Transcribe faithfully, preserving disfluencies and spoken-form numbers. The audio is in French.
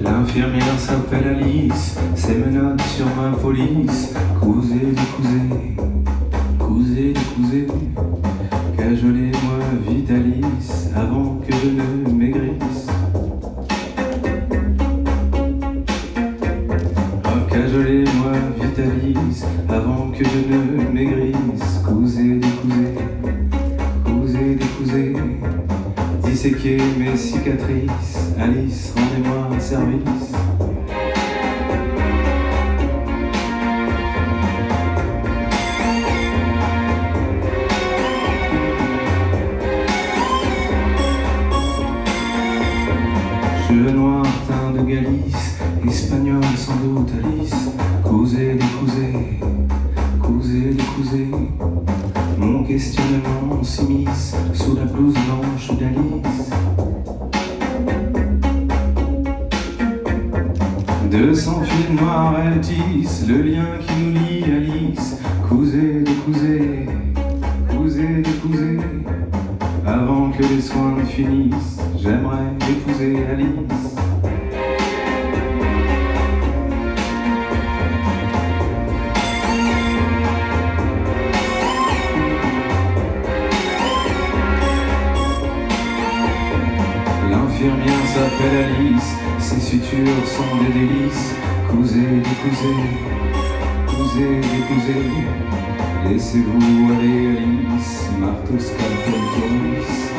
L'infirmière s'appelle Alice, ses menottes sur ma police. Cousez, décousez, cousez, décousez, cajolez-moi vite Alice, avant que je ne maigrisse. Oh, cajolez-moi vite Alice, avant que je ne maigrisse. Cousez, décousez, cousez, décousez, disséquez mes cicatrices. Alice, rendez-moi un service. Cheveux noirs teints de Galice, espagnol sans doute Alice. Cousez, décousez, cousez, décousez, mon questionnement s'immisce sous la blouse blanche d'Alice. De son fil noir elle tisse le lien qui nous lie Alice. Cousez, décousez, cousez, décousez, avant que les soins ne finissent, j'aimerais épouser Alice. L'infirmière s'appelle Alice, ses sutures sont des délices. Cousez, décousez, cousez, décousez, laissez-vous aller Alice, marteau, scalpel, tournevis.